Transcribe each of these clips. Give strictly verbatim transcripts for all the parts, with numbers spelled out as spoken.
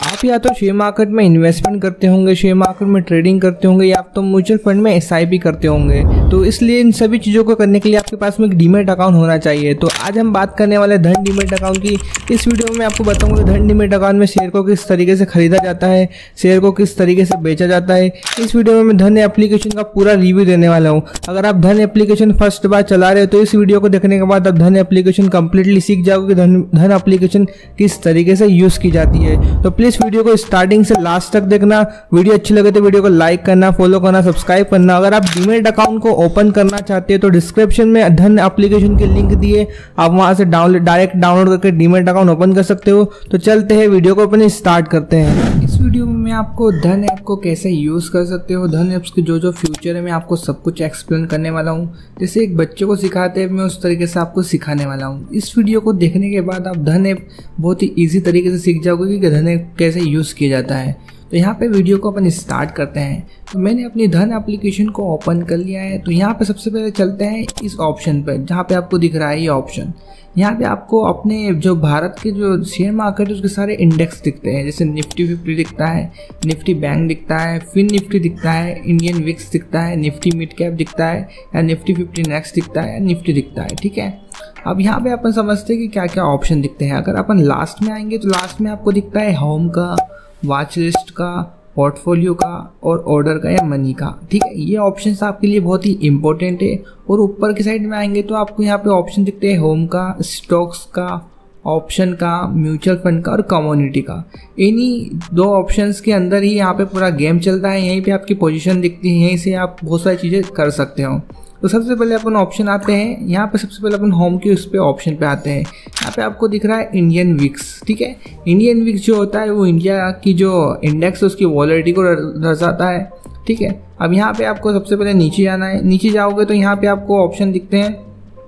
आप या तो शेयर मार्केट में इन्वेस्टमेंट करते होंगे, शेयर मार्केट में ट्रेडिंग करते होंगे, या आप तो म्यूचुअल फंड में एस आई पी करते होंगे। तो इसलिए इन सभी चीज़ों को करने के लिए आपके पास में एक डीमेट अकाउंट होना चाहिए। तो आज हम बात करने वाले धन डीमेट अकाउंट की। इस वीडियो में मैं आपको बताऊंगा धन डीमेट अकाउंट में शेयर को किस तरीके से खरीदा जाता है, शेयर को किस तरीके से बेचा जाता है। इस वीडियो में मैं धन एप्लीकेशन का पूरा रिव्यू देने वाला हूँ। अगर आप धन एप्लीकेशन फर्स्ट बार चला रहे हो तो इस वीडियो को देखने के बाद आप धन एप्लीकेशन कंप्लीटली सीख जाओगे कि धन धन एप्लीकेशन किस तरीके से यूज़ की जाती है। तो प्लीज़ वीडियो को स्टार्टिंग से लास्ट तक देखना। वीडियो अच्छी लगे तो वीडियो को लाइक करना, फॉलो करना, सब्सक्राइब करना। अगर आप डीमेट अकाउंट को ओपन करना चाहते हैं तो डिस्क्रिप्शन में धन एप्लीकेशन के लिंक दिए, आप वहां से डाउनलोड डायरेक्ट डाउनलोड करके डीमेट अकाउंट ओपन कर सकते हो। तो चलते हैं वीडियो को अपन स्टार्ट करते हैं। इस वीडियो में मैं आपको धन ऐप को कैसे यूज़ कर सकते हो, धन ऐप्स के जो जो फ्यूचर है मैं आपको सब कुछ एक्सप्लेन करने वाला हूँ। जैसे एक बच्चे को सिखाते हैं मैं उस तरीके से आपको सिखाने वाला हूँ। इस वीडियो को देखने के बाद आप धन ऐप बहुत ही ईजी तरीके से सीख जाओगे कि धन ऐप कैसे यूज़ किया जाता है। तो यहाँ पे वीडियो को अपन स्टार्ट करते हैं। तो मैंने अपनी धन एप्लीकेशन को ओपन कर लिया है। तो यहाँ पे सबसे पहले चलते हैं इस ऑप्शन पर जहाँ पे आपको दिख रहा है ये ऑप्शन। यहाँ पे आपको अपने जो भारत के जो शेयर मार्केट है उसके सारे इंडेक्स दिखते हैं। जैसे निफ्टी फिफ्टी दिखता है, निफ्टी बैंक दिखता है, फिन निफ्टी दिखता है, इंडियन विक्स दिखता है, निफ्टी मिड कैप दिखता है, या निफ्टी फिफ्टी नेक्स्ट दिखता है, या निफ्टी दिखता है। ठीक है, अब यहाँ पे अपन समझते हैं कि क्या क्या ऑप्शन दिखते हैं। अगर अपन लास्ट में आएंगे तो लास्ट में आपको दिखता है होम का, वॉच लिस्ट का, पोर्टफोलियो का और ऑर्डर का या मनी का। ठीक है, ये ऑप्शंस आपके लिए बहुत ही इंपॉर्टेंट है। और ऊपर की साइड में आएंगे तो आपको यहाँ पे ऑप्शन दिखते हैं होम का, स्टॉक्स का, ऑप्शन का, म्यूचुअल फंड का और कम्युनिटी का। इन्हीं दो ऑप्शंस के अंदर ही यहाँ पे पूरा गेम चलता है। यहीं पे आपकी पोजीशन दिखती है, यहीं से आप बहुत सारी चीज़ें कर सकते हो। तो सबसे पहले अपन ऑप्शन आते हैं यहाँ पे। सबसे पहले अपन होम के उस पे ऑप्शन पे आते हैं। यहाँ पे आपको दिख रहा है इंडियन विक्स। ठीक है, इंडियन विक्स जो होता है वो इंडिया की जो इंडेक्स है उसकी वॉलिडिटी को दर्शाता है। ठीक है, अब यहाँ पे आपको सबसे पहले नीचे जाना है। नीचे जाओगे तो यहाँ पे आपको ऑप्शन दिखते हैं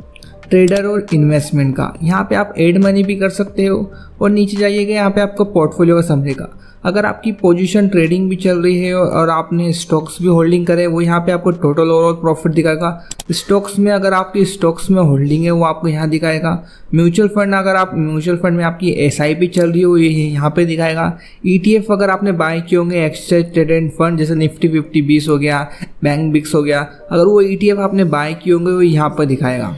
ट्रेडर और इन्वेस्टमेंट का। यहाँ पे आप एड मनी भी कर सकते हो। और नीचे जाइएगा यहाँ पे आपको पोर्टफोलियो का समझेगा। अगर आपकी पोजीशन ट्रेडिंग भी चल रही है और आपने स्टॉक्स भी होल्डिंग करे वो यहाँ पे आपको टोटल ओवरऑल प्रॉफिट दिखाएगा। स्टॉक्स में अगर आपकी स्टॉक्स में होल्डिंग है वो आपको यहाँ दिखाएगा। म्यूचुअल फंड अगर आप म्यूचुअल फंड में आपकी एस आई पी चल रही है वो यहाँ पे दिखाएगा। ई टी एफ अगर आपने बाय किए होंगे एक्सचेंज ट्रेडेड फंड जैसे निफ्टी फिफ्टी बीस हो गया, बैंक बिक्स हो गया, अगर वो ई टी एफ आपने बाय किए होंगे वो यहाँ पर दिखाएगा।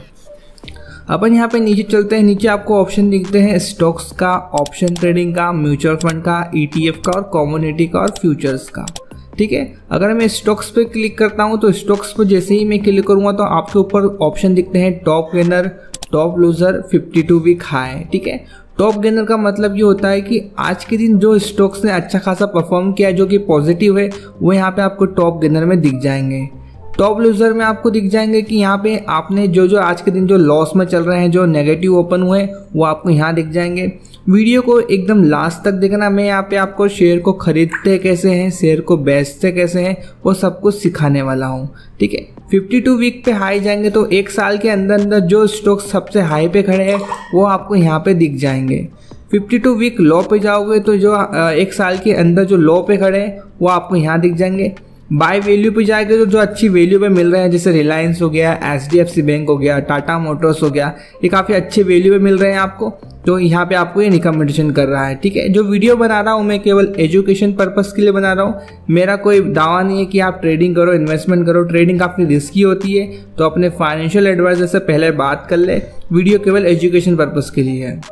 अपन यहाँ पे नीचे चलते हैं। नीचे आपको ऑप्शन दिखते हैं स्टॉक्स का, ऑप्शन ट्रेडिंग का, म्यूचुअल फंड का, ई टी एफ का और कम्युनिटी का और फ्यूचर्स का। ठीक है, अगर मैं स्टॉक्स पे क्लिक करता हूँ तो स्टॉक्स पे जैसे ही मैं क्लिक करूँगा तो आपके ऊपर ऑप्शन दिखते हैं top gainer, top loser, fifty two week high. ठीक है, टॉप गेनर का मतलब ये होता है कि आज के दिन जो स्टॉक्स ने अच्छा खासा परफॉर्म किया जो कि पॉजिटिव है वो यहाँ पे आपको टॉप गेनर में दिख जाएंगे। टॉप लूजर में आपको दिख जाएंगे कि यहाँ पे आपने जो जो आज के दिन जो लॉस में चल रहे हैं, जो नेगेटिव ओपन हुए वो आपको यहाँ दिख जाएंगे। वीडियो को एकदम लास्ट तक देखना। मैं यहाँ पे आपको शेयर को खरीदते कैसे हैं, शेयर को बेचते कैसे हैं वो सब कुछ सिखाने वाला हूँ। ठीक है, फिफ्टी टू वीक पे हाई जाएंगे तो एक साल के अंदर अंदर जो स्टॉक सबसे हाई पे खड़े हैं वो आपको यहाँ पे दिख जाएंगे। फिफ्टी टू वीक लो पे जाओगे तो जो एक साल के अंदर जो लो पे खड़े हैं वो आपको यहाँ दिख जाएंगे। बाय वैल्यू पे जाएगा तो जो अच्छी वैल्यू पे मिल रहे हैं जैसे रिलायंस हो गया, H D F C bank हो गया, टाटा मोटर्स हो गया, ये काफ़ी अच्छे वैल्यू पे मिल रहे हैं आपको। तो यहाँ पे आपको ये रिकमेंडेशन कर रहा है। ठीक है, जो वीडियो बना रहा हूँ मैं केवल एजुकेशन पर्पस के लिए बना रहा हूँ। मेरा कोई दावा नहीं है कि आप ट्रेडिंग करो, इन्वेस्टमेंट करो। ट्रेडिंग काफ़ी रिस्की होती है तो अपने फाइनेंशियल एडवाइजर से पहले बात कर ले। वीडियो केवल एजुकेशन पर्पस के लिए है।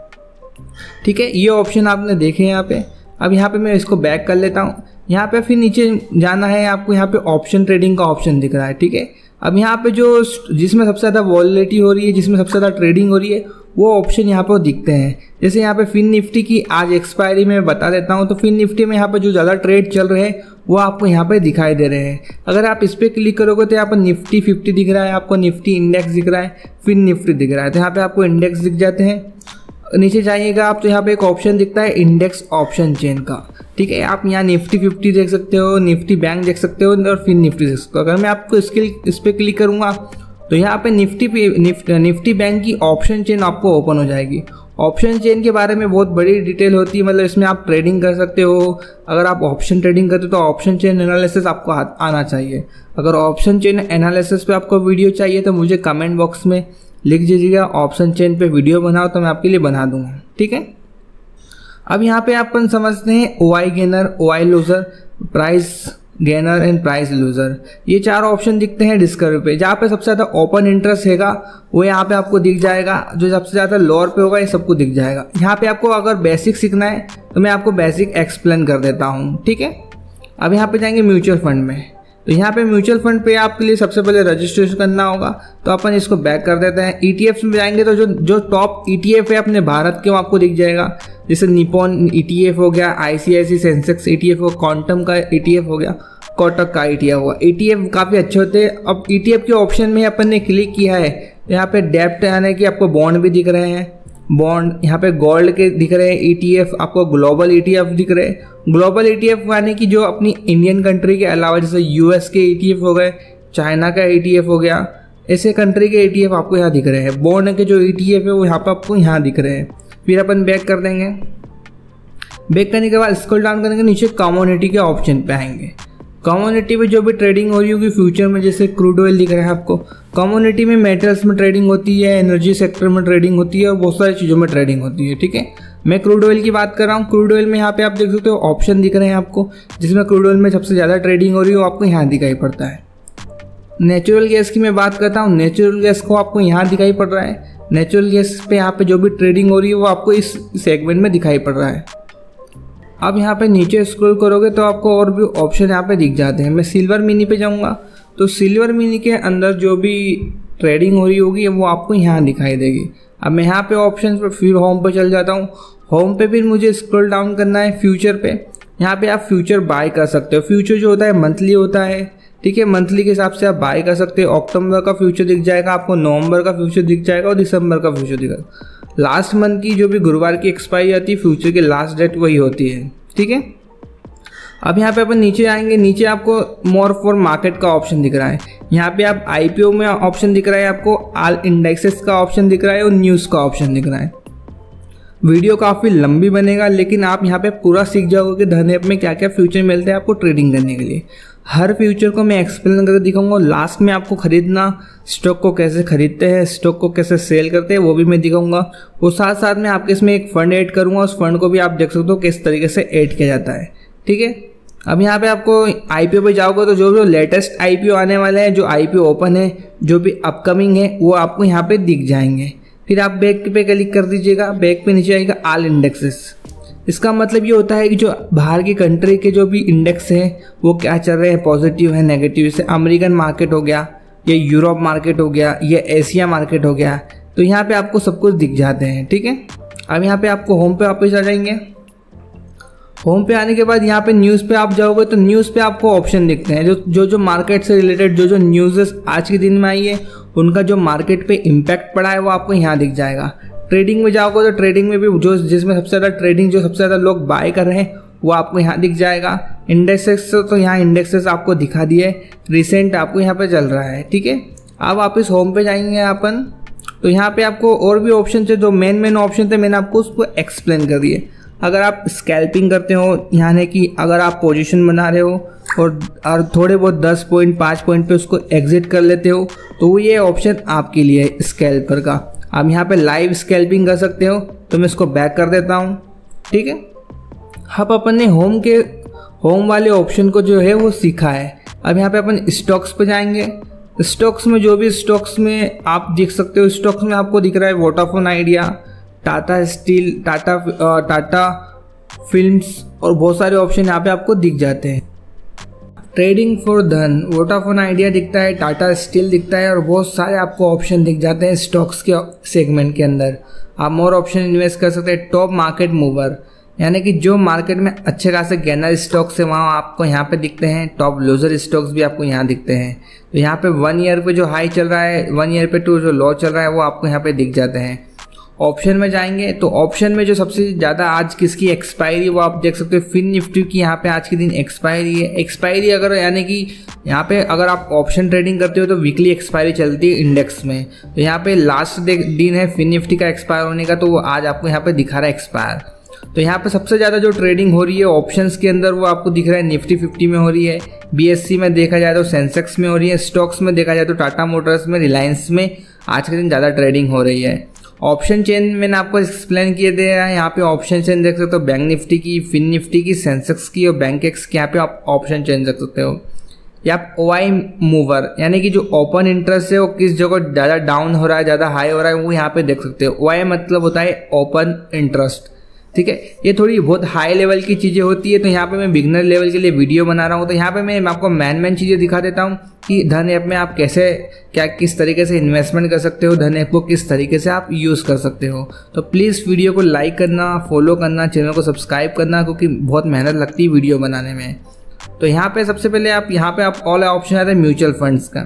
ठीक है, ये ऑप्शन आपने देखे यहाँ पे। अब यहाँ पे मैं इसको बैक कर लेता हूँ। यहाँ पे फिर नीचे जाना है, आपको यहाँ पे ऑप्शन ट्रेडिंग का ऑप्शन दिख रहा है। ठीक है, अब यहाँ पे जो जिसमें सबसे ज़्यादा वॉलिडिटी हो रही है, जिसमें सबसे ज़्यादा ट्रेडिंग हो रही है वो ऑप्शन यहाँ पे दिखते हैं। जैसे यहाँ पे फिन निफ्टी की आज एक्सपायरी में बता देता हूँ। तो फिन निफ्टी में यहाँ पे जो ज़्यादा ट्रेड चल रहे हैं वो आपको यहाँ पे दिखाई दे रहे हैं। अगर आप इस पर क्लिक करोगे तो यहाँ पर निफ्टी फिफ्टी दिख रहा है, आपको निफ्टी इंडेक्स दिख रहा है, फिन निफ्टी दिख रहा है। तो यहाँ पे आपको इंडेक्स दिख जाते हैं। नीचे जाइएगा आप तो यहाँ पे एक ऑप्शन दिखता है इंडेक्स ऑप्शन चेन का। ठीक है, आप यहाँ निफ्टी फिफ्टी देख सकते हो, निफ्टी बैंक देख सकते हो और फिर निफ्टी देख सकते हो। अगर मैं आपको इसके इस पर क्लिक करूँगा तो यहाँ पे निफ्टी निफ्टी निफ्टी बैंक की ऑप्शन चेन आपको ओपन हो जाएगी। ऑप्शन चेन के बारे में बहुत बड़ी डिटेल होती है, मतलब इसमें आप ट्रेडिंग कर सकते हो। अगर आप ऑप्शन ट्रेडिंग करते हो तो ऑप्शन चेन एनालिसिस आपको आना चाहिए। अगर ऑप्शन चेन एनालिसिस पे आपको वीडियो चाहिए तो मुझे कमेंट बॉक्स में लिख दीजिएगा, ऑप्शन चेन पे वीडियो बनाओ तो मैं आपके लिए बना दूंगा। ठीक है, अब यहाँ पे अपन समझते हैं O I gainer, O I loser, price gainer and price loser. ये चार ऑप्शन दिखते हैं डिस्कवरी पे। जहाँ पे सबसे ज़्यादा ओपन इंटरेस्ट हैगा वो यहाँ पे आपको दिख जाएगा, जो सबसे ज़्यादा लोअर पे होगा ये सबको दिख जाएगा। यहाँ पे आपको अगर बेसिक सीखना है तो मैं आपको बेसिक एक्सप्लेन कर देता हूँ, ठीक है। अब यहाँ पे जाएंगे म्यूचुअल फंड में, तो यहाँ पे म्यूचुअल फंड पे आपके लिए सबसे पहले रजिस्ट्रेशन करना होगा, तो अपन इसको बैक कर देते हैं। ई टी एफ में जाएंगे तो जो जो टॉप ई टी एफ है अपने भारत के वो आपको दिख जाएगा, जैसे निपॉन ई टी एफ हो गया, I C I C Sensex E T F हो, क्वांटम का ई टी एफ हो गया, कोटक का ई टी एफ हुआ। ई टी एफ काफ़ी अच्छे होते हैं। अब ई टी एफ के ऑप्शन में अपन ने क्लिक किया है, यहाँ पे डेप्ट यानी कि आपको बॉन्ड भी दिख रहे हैं, बॉन्ड यहाँ पे गोल्ड के दिख रहे हैं ई टी एफ, आपको ग्लोबल ई टी एफ दिख रहे हैं। ग्लोबल ई टी एफ यानी कि जो अपनी इंडियन कंट्री के अलावा जैसे यू एस के ई टी एफ हो गए, चाइना का ई टी एफ हो गया, ऐसे कंट्री के ई टी एफ आपको यहाँ दिख रहे हैं। बॉन्ड के जो ई टी एफ है वो यहाँ पर आपको यहाँ दिख रहे हैं। फिर अपन बैक कर देंगे। बैक करने के बाद स्क्रॉल डाउन करने के नीचे कमोडिटी के ऑप्शन पे आएंगे। कमोडिटी में जो भी ट्रेडिंग हो रही होगी फ्यूचर में, जैसे क्रूड ऑयल दिख रहा है आपको। कमोडिटी में मेटल्स में ट्रेडिंग होती है, एनर्जी सेक्टर में ट्रेडिंग होती है और बहुत सारी चीज़ों में ट्रेडिंग होती है, ठीक है। मैं क्रूड ऑयल की बात कर रहा हूँ। क्रूड ऑयल में यहाँ पे आप देख सकते हो ऑप्शन दिख रहे हैं आपको, जिसमें क्रूड ऑयल में सबसे ज़्यादा ट्रेडिंग हो रही है वो आपको यहाँ दिखाई पड़ता है। नेचुरल गैस की मैं बात करता हूँ, नेचुरल गैस को आपको यहाँ दिखाई पड़ रहा है। नेचुरल गैस पे यहाँ पे जो भी ट्रेडिंग हो रही है वो आपको इस सेगमेंट में दिखाई पड़ रहा है। अब यहाँ पे नीचे स्क्रॉल करोगे तो आपको और भी ऑप्शन यहाँ पे दिख जाते हैं। मैं सिल्वर मिनी पे जाऊँगा तो सिल्वर मिनी के अंदर जो भी ट्रेडिंग हो रही होगी वो आपको यहाँ दिखाई देगी। अब मैं यहाँ पे ऑप्शन पे फिर होम पे चल जाता हूँ। होम पे फिर मुझे स्क्रॉल डाउन करना है फ्यूचर पे। यहाँ पे आप फ्यूचर बाय कर सकते हो। फ्यूचर जो होता है मंथली होता है, ठीक है। मंथली के हिसाब से आप बाय कर सकते हो। अक्टूबर का फ्यूचर दिख जाएगा आपको, नवंबर का फ्यूचर दिख जाएगा और दिसंबर का फ्यूचर दिखेगा। लास्ट मंथ की जो भी गुरुवार की एक्सपायरी आती है फ्यूचर की लास्ट डेट वही होती है, ठीक है। अब यहाँ पे अपन नीचे आएंगे। नीचे आपको मोर फॉर मार्केट का ऑप्शन दिख रहा है। यहाँ पे आप आई पी ओ में ऑप्शन दिख रहा है आपको, ऑल इंडेक्सेस का ऑप्शन दिख रहा है और न्यूज़ का ऑप्शन दिख रहा है। वीडियो काफ़ी लंबी बनेगा लेकिन आप यहाँ पे पूरा सीख जाओगे कि धन ऐप में क्या क्या फ्यूचर मिलते हैं आपको ट्रेडिंग करने के लिए। हर फ्यूचर को मैं एक्सप्लेन करके दिखाऊंगा। लास्ट में आपको खरीदना, स्टॉक को कैसे खरीदते हैं, स्टॉक को कैसे सेल करते हैं वो भी मैं दिखाऊंगा। वो साथ साथ में आपके इसमें एक फंड ऐड करूंगा, उस फंड को भी आप देख सकते हो किस तरीके से ऐड किया जाता है, ठीक है। अब यहाँ पे आपको आई पी ओ पे जाओगे तो जो भी लेटेस्ट आई पी ओ आने वाले हैं, जो आई पी ओ ओपन है, जो भी अपकमिंग है वो आपको यहाँ पे दिख जाएंगे। फिर आप बैक पे क्लिक कर दीजिएगा। बैक पे नीचे आएगा ऑल इंडेक्सेस। इसका मतलब ये होता है कि जो बाहर की कंट्री के जो भी इंडेक्स हैं वो क्या चल रहे हैं, पॉजिटिव है, नेगेटिव। जैसे अमेरिकन मार्केट हो गया, ये यूरोप मार्केट हो गया, ये एशिया मार्केट हो गया, तो यहाँ पे आपको सब कुछ दिख जाते हैं, ठीक है। अब यहाँ पे आपको होम पे वापस आ जाएंगे। होम पे आने के बाद यहाँ पे न्यूज़ पे आप जाओगे तो न्यूज़ पे आपको ऑप्शन दिखते हैं, जो जो जो मार्केट से रिलेटेड जो जो न्यूज़ आज के दिन में आई है उनका जो मार्केट पे इम्पैक्ट पड़ा है वो आपको यहाँ दिख जाएगा। ट्रेडिंग में जाओगे तो ट्रेडिंग में भी जो जिसमें सबसे ज़्यादा ट्रेडिंग जो सबसे ज़्यादा लोग बाय कर रहे हैं वो आपको यहाँ दिख जाएगा। इंडेक्सेस तो यहाँ इंडेक्सेस आपको दिखा दिए, रिसेंट आपको यहाँ पे चल रहा है, ठीक है। अब वापस होम पे जाएंगे अपन तो यहाँ पे आपको और भी ऑप्शन थे, जो मेन मेन ऑप्शन थे मैंने आपको उसको एक्सप्लेन कर दिए। अगर आप स्कैल्पिंग करते हो, यानी कि अगर आप पोजीशन बना रहे हो और और थोड़े बहुत दस पॉइंट पाँच पॉइंट पे उसको एग्जिट कर लेते हो तो ये ऑप्शन आपके लिए है स्कैल्पर का। आप यहाँ पे लाइव स्कैल्पिंग कर सकते हो, तो मैं इसको बैक कर देता हूँ, ठीक है। अब अपन ने होम के होम वाले ऑप्शन को जो है वो सीखा है। अब यहाँ पे अपन स्टॉक्स पे जाएंगे। स्टॉक्स में जो भी स्टॉक्स में आप देख सकते हो, स्टॉक्स में आपको दिख रहा है Vodafone Idea, Tata steel, Tata Tata films और बहुत सारे ऑप्शन यहाँ पे आपको दिख जाते हैं। Trading for Dhan, Vodafone Idea दिखता है, टाटा स्टील दिखता है और बहुत सारे आपको ऑप्शन दिख जाते हैं स्टॉक्स के सेगमेंट के अंदर। आप मोर ऑप्शन इन्वेस्ट कर सकते हैं। टॉप मार्केट मूवर, यानी कि जो मार्केट में अच्छे खासे गेनर स्टॉक्स है वहाँ आपको यहाँ पे दिखते हैं। टॉप लूजर स्टॉक्स भी आपको यहाँ दिखते हैं। तो यहाँ पे वन ईयर पे जो हाई चल रहा है, वन ईयर पे टू जो लो चल रहा है वो आपको यहाँ पे दिख जाते हैं। ऑप्शन में जाएंगे तो ऑप्शन में जो सबसे ज़्यादा आज किसकी एक्सपायरी वो आप देख सकते हो। फिन निफ्टी की यहाँ पे आज के दिन एक्सपायरी है। एक्सपायरी अगर यानी कि यहाँ पे अगर आप ऑप्शन ट्रेडिंग करते हो तो वीकली एक्सपायरी चलती है इंडेक्स में। तो यहाँ पे लास्ट दिन है फिन निफ्टी का एक्सपायर होने का, तो वो आज आपको यहाँ पे दिखा रहा है एक्सपायर। तो यहाँ पे सबसे ज़्यादा जो ट्रेडिंग हो रही है ऑप्शंस के अंदर वो आपको दिख रहा है निफ्टी फिफ्टी में हो रही है, बीएससी में देखा जाए तो सेंसेक्स में हो रही है, स्टॉक्स में देखा जाए तो टाटा मोटर्स में, रिलायंस में आज के दिन ज़्यादा ट्रेडिंग हो रही है। ऑप्शन चेन मैंने आपको एक्सप्लेन किए दे रहा है। यहाँ पे ऑप्शन चेन देख सकते हो बैंक निफ्टी की, फिन निफ्टी की, सेंसेक्स की और बैंक एक्स की। यहाँ पे आप ऑप्शन चेन देख सकते हो। या आप ओ आई मूवर यानी कि जो ओपन इंटरेस्ट है वो किस जगह ज़्यादा डाउन हो रहा है, ज़्यादा हाई हो रहा है, वो यहाँ पे देख सकते हो। ओ आई मतलब होता है ओपन इंटरेस्ट, ठीक है। ये थोड़ी बहुत हाई लेवल की चीज़ें होती है, तो यहाँ पे मैं बिगनर लेवल के लिए वीडियो बना रहा हूँ। तो यहाँ पे मैं आपको मैन मैन चीज़ें दिखा देता हूँ कि धन ऐप में आप कैसे क्या किस तरीके से इन्वेस्टमेंट कर सकते हो, धन ऐप को किस तरीके से आप यूज़ कर सकते हो। तो प्लीज़ वीडियो को लाइक करना, फॉलो करना, चैनल को सब्सक्राइब करना, क्योंकि बहुत मेहनत लगती है वीडियो बनाने में। तो यहाँ पे सबसे पहले आप यहाँ पे आप ऑल ऑप्शन आता है म्यूचुअल फंड्स का।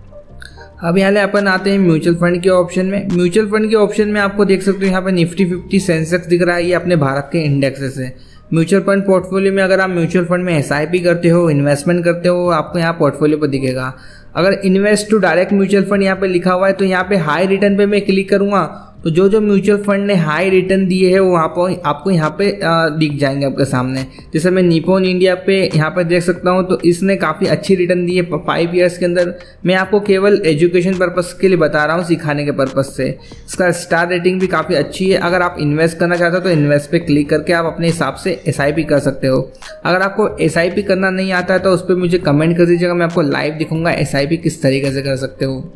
अब यहाँ अपन आते हैं म्यूचुअल फंड के ऑप्शन में। म्यूचुअल फंड के ऑप्शन में आपको देख सकते हो यहाँ पे निफ्टी फिफ्टी सेंसेक्स दिख रहा है, ये अपने भारत के इंडेक्सेस है। म्यूचुअल फंड पोर्टफोलियो में अगर आप म्यूचुअल फंड में एस आई पी करते हो, इन्वेस्टमेंट करते हो, आपको यहाँ पोर्टफोलियो पर दिखेगा। अगर invest to direct mutual fund यहाँ पे लिखा हुआ है, तो यहाँ पे हाई रिटर्न पे मैं क्लिक करूँगा तो जो जो म्यूचुअल फंड ने हाई रिटर्न दिए है वो आपको आपको यहाँ पे दिख जाएंगे आपके सामने। जैसे मैं निपॉन इंडिया पे यहाँ पे देख सकता हूँ, तो इसने काफ़ी अच्छी रिटर्न दी है फाइव ईयर्स के अंदर। मैं आपको केवल एजुकेशन पर्पस के लिए बता रहा हूँ, सिखाने के पर्पस से। इसका स्टार रेटिंग भी काफ़ी अच्छी है। अगर आप इन्वेस्ट करना चाहते हो तो इन्वेस्ट पे क्लिक करके आप अपने हिसाब से एस आई पी कर सकते हो। अगर आपको एस आई पी करना नहीं आता है तो उस पर मुझे कमेंट कर दीजिएगा, मैं आपको लाइव दिखाऊंगा एस आई पी किस तरीके से कर सकते हो।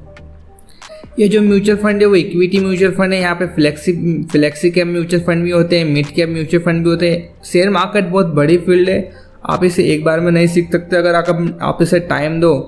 ये जो म्यूचुअल फंड है वो इक्विटी म्यूचुअल फंड है। यहाँ पे flexi flexi cap mutual fund भी होते हैं, मिड कैप म्यूचुअल फंड भी होते हैं। शेयर मार्केट बहुत बड़ी फील्ड है, आप इसे एक बार में नहीं सीख सकते। अगर आप आप इसे टाइम दो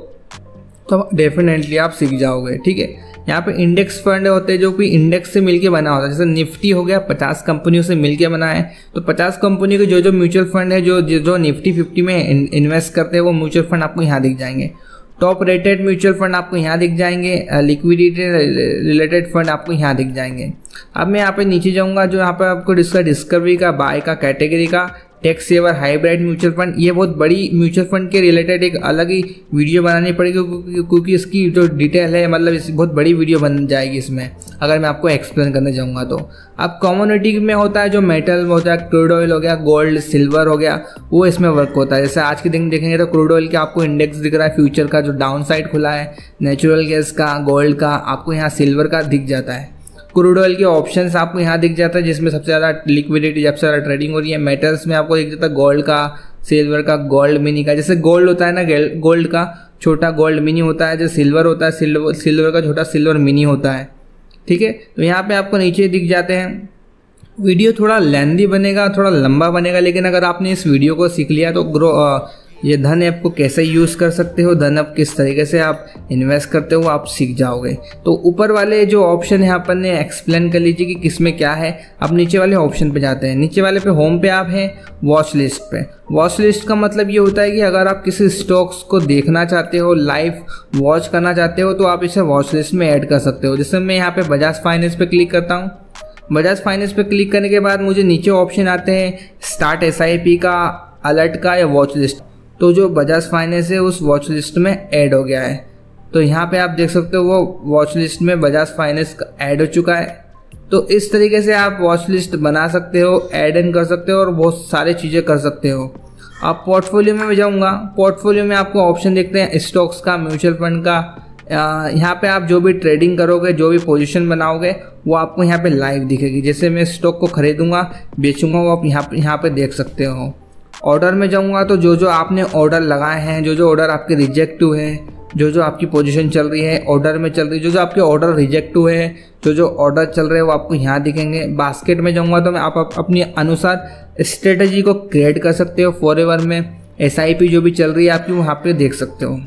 तो डेफिनेटली आप सीख जाओगे, ठीक है। यहाँ पे इंडेक्स फंड होते हैं जो कि इंडेक्स से मिलके बना होता है। जैसे निफ्टी हो गया, पचास कंपनियों से मिलके बना है, तो पचास कंपनियों के जो जो म्यूचुअल फंड है जो जो निफ्टी फिफ्टी में इन्वेस्ट करते हैं वो म्यूचुअल फंड आपको यहाँ दिख जाएंगे। टॉप रेटेड म्यूचुअल फंड आपको यहाँ दिख जाएंगे, लिक्विडिटी रिलेटेड फंड आपको यहाँ दिख जाएंगे। अब मैं यहाँ पे नीचे जाऊँगा, जो यहाँ पे आपको इसका डिस्कवरी का, बाय का, कैटेगरी का, tax saver, hybrid mutual fund, ये बहुत बड़ी म्यूचुअल फंड के रिलेटेड एक अलग ही वीडियो बनानी पड़ेगी, क्योंकि इसकी जो डिटेल है मतलब इस बहुत बड़ी वीडियो बन जाएगी इसमें, अगर मैं आपको एक्सप्लेन करने जाऊँगा तो। अब कमोडिटी में होता है जो मेटल होता है, क्रूड ऑयल हो गया, गोल्ड, सिल्वर हो गया, वो इसमें वर्क होता है। जैसे आज के दिन देखेंगे तो क्रूड ऑयल का आपको इंडेक्स दिख रहा है, फ्यूचर का जो डाउन साइड खुला है, नेचुरल गैस का, गोल्ड का, आपको यहाँ सिल्वर का दिख जाता है। क्रूड ऑयल के ऑप्शंस आपको यहाँ दिख जाता है, जिसमें सबसे ज़्यादा लिक्विडिटी, सबसे ज़्यादा ट्रेडिंग हो रही है। मेटल्स में आपको दिख जाता है गोल्ड का, सिल्वर का, गोल्ड मिनी का। जैसे गोल्ड होता है ना, गोल्ड का छोटा गोल्ड मिनी होता है, जो सिल्वर होता है, सिल्वर सिल्वर का छोटा सिल्वर मिनी होता है, ठीक है। तो यहाँ पे आपको नीचे दिख जाते हैं। वीडियो थोड़ा लेंदी बनेगा, थोड़ा लंबा बनेगा, लेकिन अगर आपने इस वीडियो को सीख लिया तो ग्रो ये धन ऐप को कैसे यूज़ कर सकते हो, धन ऐप किस तरीके से आप इन्वेस्ट करते हो, आप सीख जाओगे। तो ऊपर वाले जो ऑप्शन है अपन ने एक्सप्लेन कर लीजिए कि किसमें क्या है। अब नीचे वाले ऑप्शन पे जाते हैं। नीचे वाले पे होम पे आप हैं, वॉच लिस्ट पे। वॉच लिस्ट का मतलब ये होता है कि अगर आप किसी स्टॉक्स को देखना चाहते हो, लाइव वॉच करना चाहते हो, तो आप इसे वॉच लिस्ट में ऐड कर सकते हो। जैसे मैं यहाँ पे बजाज फाइनेंस पे क्लिक करता हूँ। बजाज फाइनेंस पे क्लिक करने के बाद मुझे नीचे ऑप्शन आते हैं स्टार्ट एस आई पी का, अलर्ट का या वॉच लिस्ट। तो जो बजाज फाइनेंस है उस वॉच लिस्ट में ऐड हो गया है। तो यहाँ पे आप देख सकते हो वो वॉच लिस्ट में बजाज फाइनेंस ऐड हो चुका है। तो इस तरीके से आप वॉच लिस्ट बना सकते हो, ऐड इन कर सकते हो और बहुत सारी चीज़ें कर सकते हो। आप पोर्टफोलियो में जाऊँगा। पोर्टफोलियो में आपको ऑप्शन देखते हैं स्टॉक्स का, म्यूचुअल फंड का। यहाँ पे आप जो भी ट्रेडिंग करोगे, जो भी पोजीशन बनाओगे, वो आपको यहाँ पे लाइव दिखेगी। जैसे मैं स्टॉक को खरीदूंगा, बेचूंगा, वो आप यहाँ पे यहाँ पे देख सकते हो। ऑर्डर में जाऊंगा तो जो जो आपने ऑर्डर लगाए हैं, जो जो ऑर्डर आपके रिजेक्ट हुए हैं, जो जो आपकी पोजीशन चल रही है ऑर्डर में चल रही है, जो जो आपके ऑर्डर रिजेक्ट हुए हैं, जो जो ऑर्डर चल रहे हैं वो आपको यहाँ दिखेंगे। बास्केट में जाऊंगा तो मैं आप, आप अपनी अनुसार स्ट्रेटजी को क्रिएट कर सकते हो। फॉरएवर में एस आई पी जो भी चल रही है आपकी वहाँ पे देख सकते हो।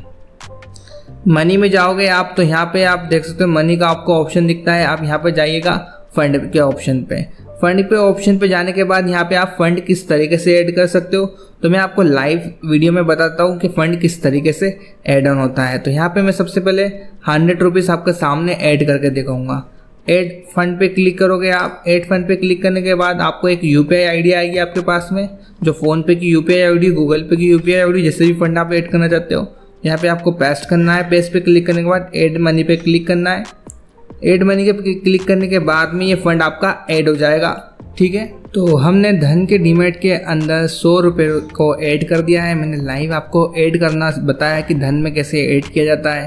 मनी में जाओगे आप तो यहाँ पे आप देख सकते हो मनी का आपको ऑप्शन दिखता है। आप यहाँ पे जाइएगा फंड के ऑप्शन पे। फंड पे ऑप्शन पे जाने के बाद यहाँ पे आप फंड किस तरीके से ऐड कर सकते हो, तो मैं आपको लाइव वीडियो में बताता हूँ कि फंड किस तरीके से ऐड ऑन होता है। तो यहाँ पे मैं सबसे पहले हंड्रेड रुपीज़ आपके सामने ऐड करके दिखाऊंगा। ऐड फंड पे क्लिक करोगे आप। ऐड फंड पे क्लिक करने के बाद आपको एक यूपीआई आईडी आएगी आपके पास में, जो फोन पे की यूपीआई आईडी, गूगल पे की यूपीआई आईडी, जैसे भी फंड आप ऐड करना चाहते हो यहाँ पे आपको पेस्ट करना है। पेस्ट पे क्लिक करने के बाद ऐड मनी पे क्लिक करना है। ऐड मनी के क्लिक करने के बाद में ये फंड आपका ऐड हो जाएगा, ठीक है। तो हमने धन के डीमैट के अंदर सौ रुपये को ऐड कर दिया है। मैंने लाइव आपको ऐड करना बताया कि धन में कैसे ऐड किया जाता है।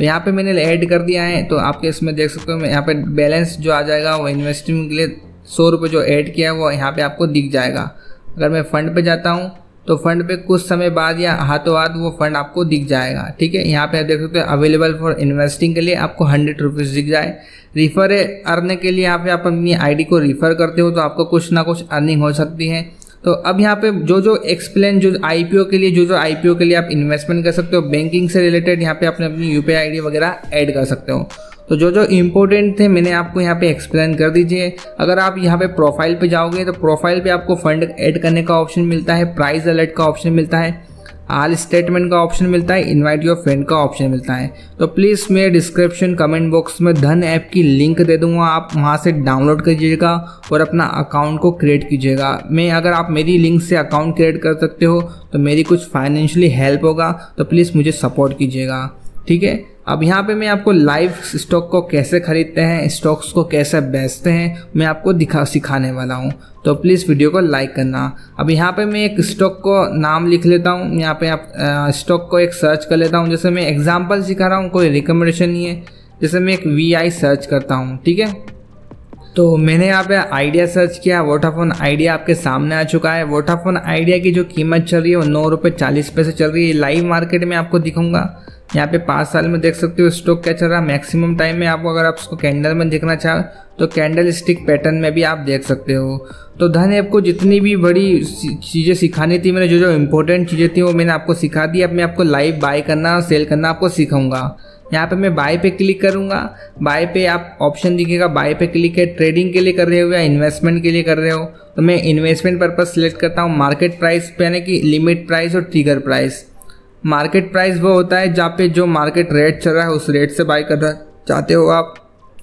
तो यहाँ पे मैंने ऐड कर दिया है। तो आपके इसमें देख सकते हो मैं यहाँ पे बैलेंस जो आ जाएगा वो इन्वेस्टिंग के लिए सौ रुपये जो ऐड किया है वो यहाँ पे आपको दिख जाएगा। अगर मैं फ़ंड पे जाता हूँ तो फंड पे कुछ समय बाद या हाथों हाथ वो फंड आपको दिख जाएगा। ठीक है, यहाँ पे आप देख सकते हो अवेलेबल फॉर इन्वेस्टिंग के लिए आपको हंड्रेड रुपीज़ दिख जाए। रिफर अर्न के लिए यहाँ पे आप अपनी आईडी को रिफ़र करते हो तो आपको कुछ ना कुछ अर्निंग हो सकती है। तो अब यहाँ पे जो जो एक्सप्लेन जो आईपीओ के लिए जो जो आईपीओ के लिए आप इन्वेस्टमेंट कर सकते हो, बैंकिंग से रिलेटेड यहाँ पे आपने अपनी यूपीआई आईडी वगैरह ऐड कर सकते हो। तो जो जो इम्पोर्टेंट थे मैंने आपको यहाँ पे एक्सप्लेन कर दीजिए। अगर आप यहाँ पे प्रोफाइल पे जाओगे तो प्रोफाइल पे आपको फंड ऐड करने का ऑप्शन मिलता है, प्राइस अलर्ट का ऑप्शन मिलता है, ऑल स्टेटमेंट का ऑप्शन मिलता है, इनवाइट योर फ्रेंड का ऑप्शन मिलता है। तो प्लीज़ मेरे डिस्क्रिप्शन कमेंट बॉक्स में धन ऐप की लिंक दे दूंगा, आप वहाँ से डाउनलोड कीजिएगा और अपना अकाउंट को क्रिएट कीजिएगा। मैं अगर आप मेरी लिंक से अकाउंट क्रिएट कर सकते हो तो मेरी कुछ फाइनेंशियली हेल्प होगा, तो प्लीज़ मुझे सपोर्ट कीजिएगा। ठीक है, अब यहाँ पे मैं आपको लाइव स्टॉक को कैसे खरीदते हैं, स्टॉक्स को कैसे बेचते हैं मैं आपको दिखा सिखाने वाला हूँ। तो प्लीज़ वीडियो को लाइक करना। अब यहाँ पे मैं एक स्टॉक को नाम लिख लेता हूँ, यहाँ पे आप स्टॉक को एक सर्च कर लेता हूँ। जैसे मैं एग्जांपल सिखा रहा हूँ, कोई रिकमेंडेशन नहीं है। जैसे मैं एक वी आई सर्च करता हूँ। ठीक है, तो मैंने यहाँ पे आइडिया सर्च किया, वोडाफोन आइडिया आपके सामने आ चुका है। वोडाफोन आइडिया की जो कीमत चल रही है वो नौ रुपये चालीस पैसे चल रही है। लाइव मार्केट में आपको दिखाऊंगा। यहाँ पे पाँच साल में देख सकते हो स्टॉक क्या चल रहा है। मैक्सिमम टाइम में आपको अगर आप उसको कैंडल में देखना चाहो तो कैंडल स्टिक पैटर्न में भी आप देख सकते हो। तो धन ऐप को जितनी भी बड़ी चीज़ें सिखानी थी मैंने, जो जो इम्पोर्टेंट चीज़ें थी वो मैंने आपको सिखा दी। अब मैं आपको लाइव बाय करना और सेल करना आपको सिखाऊंगा। यहाँ पे मैं बाय पे क्लिक करूँगा। बाय पे आप ऑप्शन दिखेगा, बाय पे क्लिक है। ट्रेडिंग के लिए कर रहे हो या इन्वेस्टमेंट के लिए कर रहे हो, तो मैं इन्वेस्टमेंट पर्पज सेलेक्ट करता हूँ। मार्केट प्राइस पे यानी कि लिमिट प्राइस और ट्रिगर प्राइस। मार्केट प्राइस वो होता है जहाँ पे जो मार्केट रेट चल रहा है उस रेट से बाय करना चाहते हो आप।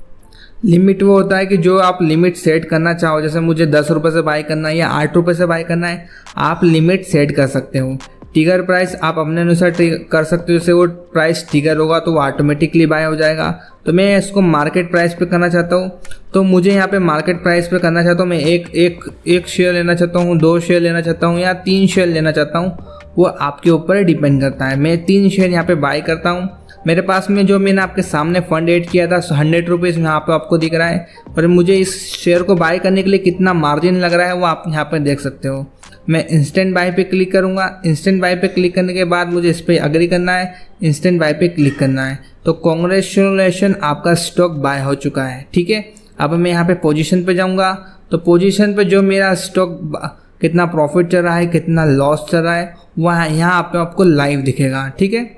लिमिट वो होता है कि जो आप लिमिट सेट करना चाहो, जैसे मुझे दस रुपये से बाय करना है या आठ रुपये से बाय करना है, आप लिमिट सेट कर सकते हो। ट्रिगर प्राइस आप अपने अनुसार कर सकते हो, जैसे वो प्राइस ट्रिगर होगा तो वो ऑटोमेटिकली बाय हो जाएगा। तो मैं इसको मार्केट प्राइस पे करना चाहता हूँ, तो मुझे यहाँ पे मार्केट प्राइस पे करना चाहता हूँ। मैं एक एक एक शेयर लेना चाहता हूँ, दो शेयर लेना चाहता हूँ या तीन शेयर लेना चाहता हूँ, वो आपके ऊपर डिपेंड करता है। मैं तीन शेयर यहाँ पे बाय करता हूँ। मेरे पास में जो मैंने आपके सामने फंड ऐड किया था हंड्रेड रुपीज़ यहाँ पे आपको दिख रहा है, और मुझे इस शेयर को बाय करने के लिए कितना मार्जिन लग रहा है वो आप यहाँ पे देख सकते हो। मैं इंस्टेंट बाय पे क्लिक करूँगा। इंस्टेंट बाय पे क्लिक करने के बाद मुझे इस पर अग्री करना है, इंस्टेंट बाय पे क्लिक करना है। तो कॉन्ग्रेचुलेशन, आपका स्टॉक बाय हो चुका है। ठीक है, अब मैं यहाँ पे पोजीशन पे जाऊँगा। तो पोजीशन पे जो मेरा स्टॉक कितना प्रॉफिट चल रहा है, कितना लॉस चल रहा है, वह यहाँ पे आपको लाइव दिखेगा। ठीक है,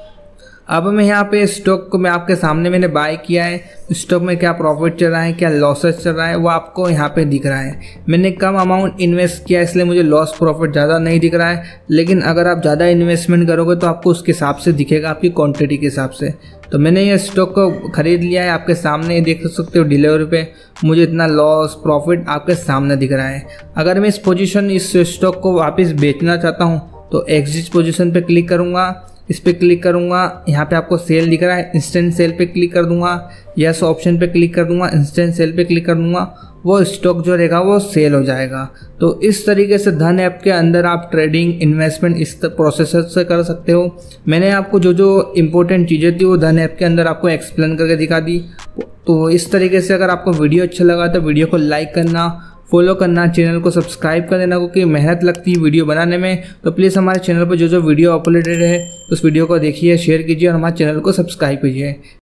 अब मैं यहाँ पे स्टॉक को मैं आपके सामने मैंने बाय किया है, स्टॉक में क्या प्रॉफिट चल रहा है, क्या लॉसेस चल रहा है, वो आपको यहाँ पे दिख रहा है। मैंने कम अमाउंट इन्वेस्ट किया इसलिए मुझे लॉस प्रॉफिट ज़्यादा नहीं दिख रहा है, लेकिन अगर आप ज़्यादा इन्वेस्टमेंट करोगे तो आपको उसके हिसाब से दिखेगा, आपकी क्वांटिटी के हिसाब से। तो मैंने ये स्टॉक को खरीद लिया है, आपके सामने देख सकते हो डिलीवरी पे मुझे इतना लॉस प्रॉफिट आपके सामने दिख रहा है। अगर मैं इस पोजीशन इस स्टॉक को वापस बेचना चाहता हूँ तो एग्जिट पोजीशन पे क्लिक करूँगा। इस पे क्लिक करूँगा, यहाँ पे आपको सेल दिख रहा है, इंस्टेंट सेल पे क्लिक कर दूंगा। यस ऑप्शन पे क्लिक कर दूंगा, इंस्टेंट सेल पे क्लिक कर दूंगा, वो स्टॉक जो रहेगा वो सेल हो जाएगा। तो इस तरीके से धन ऐप के अंदर आप ट्रेडिंग इन्वेस्टमेंट इस प्रोसेस से कर सकते हो। मैंने आपको जो जो इम्पोर्टेंट चीज़ें थी वो धन ऐप के अंदर आपको एक्सप्लेन करके दिखा दी। तो इस तरीके से अगर आपको वीडियो अच्छा लगा तो वीडियो को लाइक करना, फॉलो करना, चैनल को सब्सक्राइब कर देना, क्योंकि मेहनत लगती है वीडियो बनाने में। तो प्लीज़ हमारे चैनल पर जो जो वीडियो अपलोडेड है उस वीडियो को देखिए, शेयर कीजिए और हमारे चैनल को सब्सक्राइब कीजिए।